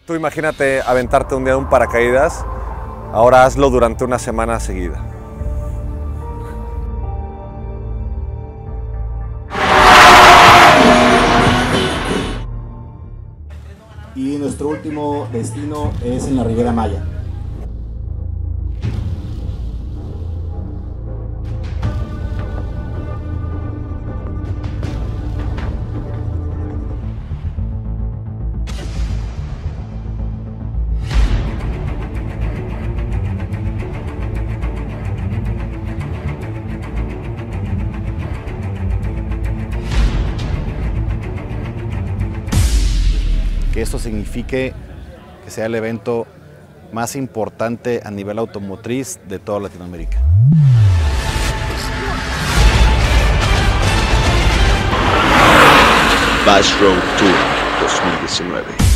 Tú imagínate aventarte un día de un paracaídas, ahora hazlo durante una semana seguida. Y nuestro último destino es en la Riviera Maya. Que esto signifique que sea el evento más importante a nivel automotriz de toda Latinoamérica. Bash Road Tour 2019.